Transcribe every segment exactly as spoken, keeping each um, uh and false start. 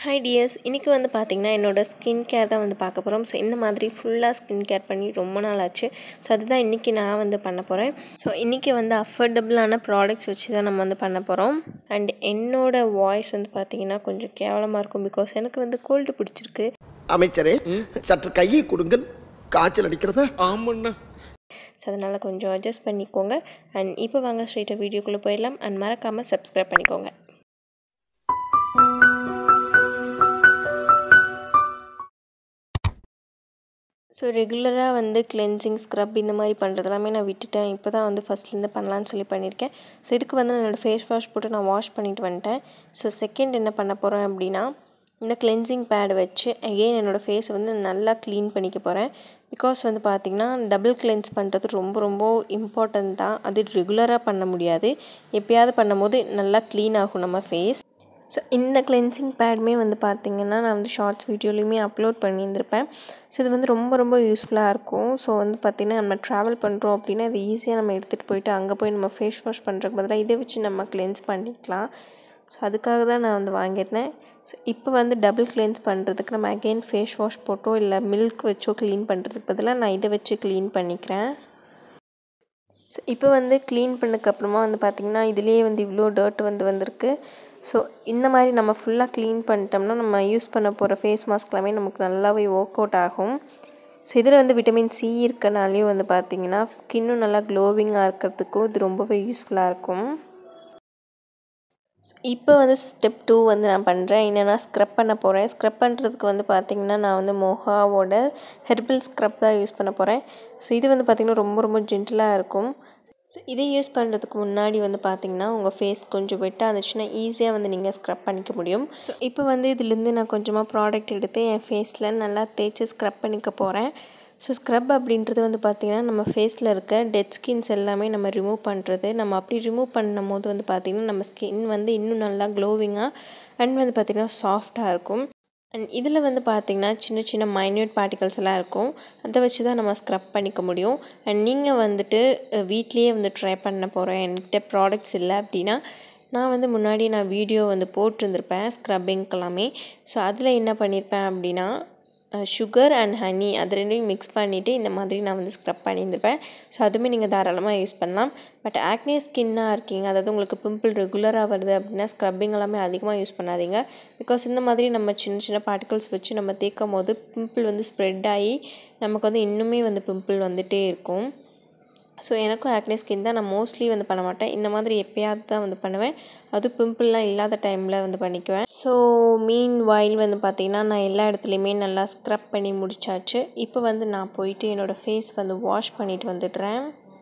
Hi dears, இன்னைக்கு வந்து பாத்தீங்கன்னா என்னோட ஸ்கின் கேர் தான் வந்து பார்க்க போறோம். ஸோ இந்த மாதிரி ஃபுல்லா ஸ்கின் கேர் பண்ணி ரொம்ப நாள் ஆச்சு. ஸோ அதுதான் இன்னைக்கு நான் வந்து பண்ண போறேன். ஸோ இன்னைக்கு வந்து அஃபோர்டபுளான ப்ராடக்ட்ஸ் வச்சு தான் நம்ம வந்து பண்ண போறோம். அண்ட் என்னோட வாய்ஸ் வந்து பாத்தீங்கன்னா கொஞ்சம் கேவலமா இருக்கும் பிகாஸ் எனக்கு வந்து கோல்டு பிடிச்சிருக்கு. அமைச்சரே சற்று கையை கொடுங்கள், காய்ச்சல் அடிக்கிறதா? ஆமாண்ணா. ஸோ அதனால் கொஞ்சம் அட்ஜஸ்ட் பண்ணிக்கோங்க. அண்ட் இப்போ வாங்க ஸ்ட்ரெயிட்டாக வீடியோக்குள்ளே போயிடலாம். அண்ட் மறக்காமல் சப்ஸ்கிரைப் பண்ணிக்கோங்க. ஸோ ரெகுலராக வந்து கிளென்சிங் ஸ்க்ரப் இந்த மாதிரி பண்ணுறது எல்லாமே நான் விட்டுட்டேன். இப்போ தான் வந்து ஃபஸ்ட்லேருந்து பண்ணலான்னு சொல்லி பண்ணியிருக்கேன். ஸோ இதுக்கு வந்து என்னோடய ஃபேஸ் வாஷ் போட்டு நான் வாஷ் பண்ணிட்டு வந்துட்டேன். ஸோ செகண்ட் என்ன பண்ண போகிறேன் அப்படின்னா, இந்த கிளென்சிங் பேட் வச்சு அகெயின் என்னோடய ஃபேஸை வந்து நல்லா க்ளீன் பண்ணிக்க போகிறேன். பிகாஸ் வந்து பார்த்திங்கன்னா டபுள் கிளென்ஸ் பண்ணுறது ரொம்ப ரொம்ப இம்பார்ட்டன்ட் தான். அது ரெகுலராக பண்ண முடியாது, எப்போயாவது பண்ணும்போது நல்லா க்ளீன் ஆகும் நம்ம ஃபேஸ். ஸோ இந்த கிளென்சிங் பேடுமே வந்து பார்த்திங்கன்னா நான் வந்து ஷார்ட்ஸ் வீடியோலையுமே அப்லோட் பண்ணியிருந்திருப்பேன். ஸோ இது வந்து ரொம்ப ரொம்ப யூஸ்ஃபுல்லாக இருக்கும். ஸோ வந்து பார்த்திங்கன்னா நம்ம ட்ராவல் பண்ணுறோம் அப்படின்னா இது ஈஸியாக நம்ம எடுத்துகிட்டு போயிட்டு அங்கே போய் நம்ம ஃபேஸ் வாஷ் பண்ணுறதுக்கு பதிலாக இதை வச்சு நம்ம கிளென்ஸ் பண்ணிக்கலாம். ஸோ அதுக்காக தான் நான் வந்து வாங்கியிருந்தேன். ஸோ இப்போ வந்து டபுள் கிளென்ஸ் பண்ணுறதுக்கு நம்ம அகெயின் ஃபேஸ் வாஷ் போட்டோ இல்லை மில்க் வச்சோ க்ளீன் பண்ணுறதுக்கு பதிலாக நான் இதை வச்சு க்ளீன் பண்ணிக்கிறேன். ஸோ இப்போ வந்து க்ளீன் பண்ணதுக்கப்புறமா வந்து பார்த்திங்கன்னா இதுலேயே வந்து இவ்வளோ டர்ட் வந்து வந்திருக்கு. ஸோ இந்த மாதிரி நம்ம ஃபுல்லாக க்ளீன் பண்ணிட்டோம்னா நம்ம யூஸ் பண்ண போகிற ஃபேஸ் மாஸ்க் எல்லாமே நமக்கு நல்லாவே ஒர்க் அவுட் ஆகும். ஸோ இதில் வந்து விட்டமின் சி இருக்கனாலேயும் வந்து பார்த்திங்கன்னா ஸ்கின்னும் நல்லா க்ளோவிங்காக இருக்கிறதுக்கும் இது ரொம்பவே யூஸ்ஃபுல்லாக இருக்கும். இப்போ வந்து ஸ்டெப் டூ வந்து நான் பண்ணுறேன். என்னென்னா ஸ்க்ரப் பண்ண போகிறேன். ஸ்க்ரப் பண்ணுறதுக்கு வந்து பார்த்திங்கன்னா நான் வந்து மொஹாவோட ஹெர்பல் ஸ்க்ரப் தான் யூஸ் பண்ண போகிறேன். ஸோ இது வந்து பார்த்திங்கன்னா ரொம்ப ரொம்ப ஜென்டிலாக இருக்கும். ஸோ இதை யூஸ் பண்ணுறதுக்கு முன்னாடி வந்து பார்த்திங்கன்னா உங்கள் ஃபேஸ் கொஞ்சம் வெட்டாக இருந்துச்சுன்னா ஈஸியாக வந்து நீங்கள் ஸ்க்ரப் பண்ணிக்க முடியும். ஸோ இப்போ வந்து இதுலேருந்து நான் கொஞ்சமாக ப்ராடக்ட் எடுத்து என் ஃபேஸில் நல்லா தேய்ச்சி ஸ்க்ரப் பண்ணிக்க போகிறேன். ஸோ ஸ்க்ரப் அப்படின்றது வந்து பார்த்திங்கன்னா நம்ம ஃபேஸில் இருக்க டெட் ஸ்கின்ஸ் எல்லாமே நம்ம ரிமூவ் பண்ணுறது. நம்ம அப்படி ரிமூவ் பண்ணும் போது வந்து பார்த்திங்கன்னா நம்ம ஸ்கின் வந்து இன்னும் நல்லா க்ளோவிங்காக அண்ட் வந்து பார்த்திங்கன்னா சாஃப்டாக இருக்கும். அண்ட் இதில் வந்து பார்த்திங்கன்னா சின்ன சின்ன மைன்யூட் பார்ட்டிகல்ஸ் எல்லாம் இருக்கும். அதை வச்சு தான் நம்ம ஸ்க்ரப் பண்ணிக்க முடியும். அண்ட் நீங்கள் வந்துட்டு வீட்லேயே வந்து ட்ரை பண்ண போகிறேன், என்கிட்ட ப்ராடக்ட்ஸ் இல்லை அப்படின்னா நான் வந்து முன்னாடி நான் வீடியோ வந்து போட்டிருந்துருப்பேன் ஸ்க்ரப்பிங்க்கு எல்லாமே. ஸோ அதில் என்ன பண்ணியிருப்பேன் அப்படின்னா சுகர் அண்ட் ஹனி அது ரெண்டையும் மிக்ஸ் பண்ணிவிட்டு இந்த மாதிரி நான் வந்து ஸ்க்ரப் பண்ணியிருந்திருப்பேன். ஸோ அதுவுமே நீங்கள் தாராளமாக யூஸ் பண்ணலாம். பட் ஆக்னே ஸ்கின்னாக இருக்கீங்க, அதாவது உங்களுக்கு பிம்பிள் ரெகுலராக வருது அப்படின்னா ஸ்க்ரப்பிங் எல்லாமே அதிகமாக யூஸ் பண்ணாதீங்க. பிகாஸ் இந்த மாதிரி நம்ம சின்ன சின்ன பார்ட்டிகல்ஸ் வச்சு நம்ம தேய்க்கும் போது பிம்பிள் வந்து ஸ்ப்ரெட் ஆகி நமக்கு வந்து இன்னுமே வந்து பிம்பிள் வந்துகிட்டே இருக்கும். ஸோ எனக்கும் ஆக்னே ஸ்கின் தான். நான் மோஸ்ட்லி வந்து பண்ண மாட்டேன், இந்த மாதிரி எப்போயாவது தான் வந்து பண்ணுவேன். அதுவும் பிம்பிள்லாம் இல்லாத டைமில் வந்து பண்ணிக்குவேன். ஸோ மீன் வாயில் வந்து பார்த்திங்கன்னா நான் எல்லா இடத்துலையுமே நல்லா ஸ்க்ரப் பண்ணி முடிச்சாச்சு. இப்போ வந்து நான் போயிட்டு என்னோடய ஃபேஸ் வந்து வாஷ் பண்ணிவிட்டு வந்துடுறேன்.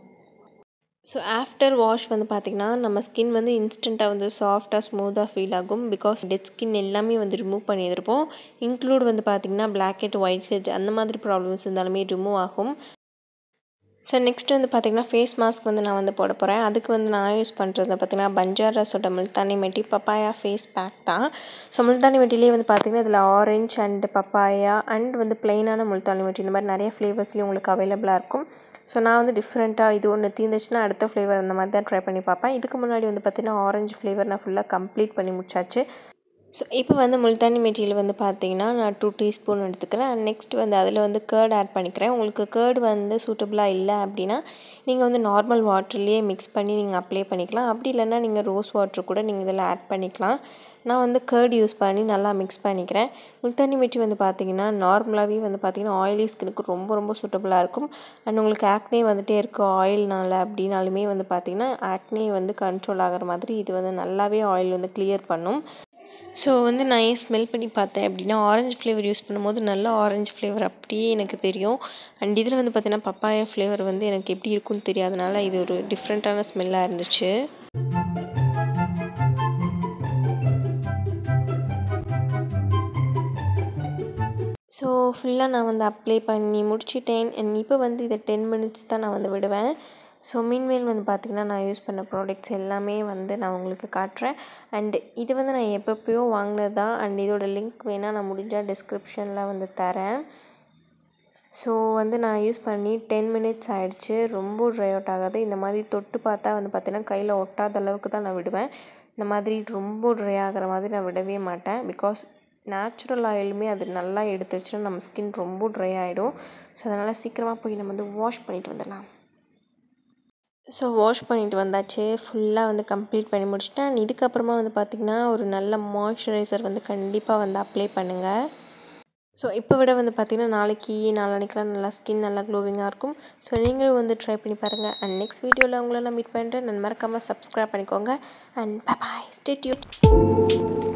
ஸோ ஆஃப்டர் வாஷ் வந்து பார்த்திங்கன்னா நம்ம ஸ்கின் வந்து இன்ஸ்டண்ட்டாக வந்து சாஃப்டாக ஸ்மூத்தாக ஃபீல் ஆகும். பிகாஸ் டெட் ஸ்கின் எல்லாமே வந்து ரிமூவ் பண்ணியிருப்போம். இன்க்ளூட் வந்து பார்த்திங்கன்னா பிளாக் ஹெட், ஒயிட் ஹெட் அந்த மாதிரி ப்ராப்ளம்ஸ் இருந்தாலுமே ரிமூவ் ஆகும். ஸோ நெக்ஸ்ட் வந்து பார்த்திங்கன்னா ஃபேஸ் மாஸ்க் வந்து நான் வந்து போட போகிறேன். அதுக்கு வந்து நான் யூஸ் பண்ணுறது பார்த்திங்கன்னா பஞ்சாரஸோட multani mitti papaya face pack தான். ஸோ முல்தானி மெட்டிலே வந்து பார்த்திங்கன்னா இதில் ஆரஞ்ச் அண்ட் பப்பாயா அண்ட் வந்து ப்ளெயினான முல்தானி மெட்டி இந்த மாதிரி நிறைய ஃப்ளேவர்ஸ்லேயும் உங்களுக்கு அவைலபிளாக இருக்கும். ஸோ நான் வந்து டிஃப்ரெண்ட்டாக இது ஒன்று தீர்ந்துச்சுன்னா அடுத்த ஃப்ளேவர் அந்த மாதிரி தான் ட்ரை பண்ணி பார்ப்பேன். இதுக்கு முன்னாடி வந்து பார்த்திங்கன்னா ஆரஞ்சு ஃப்ளேவர் நான் ஃபுல்லாக கம்ப்ளீட் பண்ணி முடிச்சாச்சு. ஸோ இப்போ வந்து முல்தானி மெட்டியில் வந்து பார்த்திங்கன்னா நான் டூ டீஸ்பூன் எடுத்துக்கிறேன். அண்ட் நெக்ஸ்ட் வந்து அதில் வந்து கேர்ட் ஆட் பண்ணிக்கிறேன். உங்களுக்கு கேர்டு வந்து சூட்டபுளாக இல்லை அப்படின்னா நீங்கள் வந்து நார்மல் வாட்டர்லேயே மிக்ஸ் பண்ணி நீங்கள் அப்ளை பண்ணிக்கலாம். அப்படி இல்லைன்னா நீங்கள் ரோஸ் வாட்டர் கூட நீங்கள் இதில் ஆட் பண்ணிக்கலாம். நான் வந்து கேர்டு யூஸ் பண்ணி நல்லா மிக்ஸ் பண்ணிக்கிறேன். முல்தானி மெட்டி வந்து பார்த்திங்கன்னா நார்மலாகவே வந்து பார்த்திங்கன்னா ஆயிலி ஸ்கினுக்கு ரொம்ப ரொம்ப சூட்டபுளாக இருக்கும். அண்ட் உங்களுக்கு ஆக்னே வந்துகிட்டே இருக்குது ஆயில்னால் அப்படின்னாலுமே வந்து பார்த்திங்கன்னா ஆக்னே வந்து கண்ட்ரோல் ஆகிற மாதிரி இது வந்து நல்லாவே ஆயில் வந்து கிளியர் பண்ணும். ஸோ வந்து நான் ஏன் ஸ்மெல் பண்ணி பார்த்தேன் அப்படின்னா ஆரஞ்சு ஃப்ளேவர் யூஸ் பண்ணும்போது நல்லா ஆரஞ்சு ஃப்ளேவர் அப்படியே எனக்கு தெரியும். அண்ட் இதில் வந்து பார்த்திங்கன்னா பப்பாயா ஃப்ளேவர் வந்து எனக்கு எப்படி இருக்குன்னு தெரியாதனால இது ஒரு டிஃப்ரெண்ட்டான ஸ்மெல்லாக இருந்துச்சு. ஸோ ஃபுல்லாக நான் வந்து அப்ளை பண்ணி முடிச்சுட்டேன். அண்ட் இப்போ வந்து இதை டென் மினிட்ஸ் தான் நான் வந்து விடுவேன். ஸோ மீன்மேல் வந்து பார்த்திங்கன்னா நான் யூஸ் பண்ண ப்ராடக்ட்ஸ் எல்லாமே வந்து நான் உங்களுக்கு காட்டுறேன். அண்ட் இது வந்து நான் எப்பப்பயோ வாங்கினது தான். அண்ட் இதோட லிங்க் வேணால் நான் முடிஞ்சால் டிஸ்கிரிப்ஷனில் வந்து தரேன். ஸோ வந்து நான் யூஸ் பண்ணி டென் மினிட்ஸ் ஆகிடுச்சு. ரொம்ப ட்ரை அவுட் ஆகாது. இந்த மாதிரி தொட்டு பார்த்தா வந்து பார்த்திங்கன்னா கையில் ஒட்டாத அளவுக்கு தான் நான் விடுவேன். இந்த மாதிரி ரொம்ப ட்ரை ஆகிற மாதிரி நான் விடவே மாட்டேன். பிகாஸ் நேச்சுரல் ஆயிலுமே அது நல்லா எடுத்து வச்சுன்னா நம்ம ஸ்கின் ரொம்ப ட்ரை ஆகிடும். ஸோ அதனால் சீக்கிரமாக போய் நம்ம வந்து வாஷ் பண்ணிட்டு வந்துடலாம். ஸோ வாஷ் பண்ணிட்டு வந்தாச்சு. ஃபுல்லாக வந்து கம்ப்ளீட் பண்ணி முடிச்சிட்டேன். இதுக்கப்புறமா வந்து பார்த்திங்கன்னா ஒரு நல்ல மாய்ஸ்சரைசர் வந்து கண்டிப்பாக வந்து அப்ளை பண்ணுங்கள். ஸோ இப்போ விட வந்து பார்த்திங்கன்னா நாளைக்கு நாளான்னைக்கெலாம் நல்லா ஸ்கின் நல்லா க்ளோவிங்காக இருக்கும். ஸோ நீங்களும் வந்து ட்ரை பண்ணி பாருங்கள். அண்ட் நெக்ஸ்ட் வீடியோவில் உங்களை நான் மீட் பண்ணுறேன். நான் மறக்காமல் சப்ஸ்கிரைப் பண்ணிக்கோங்க. And bye bye, stay tuned.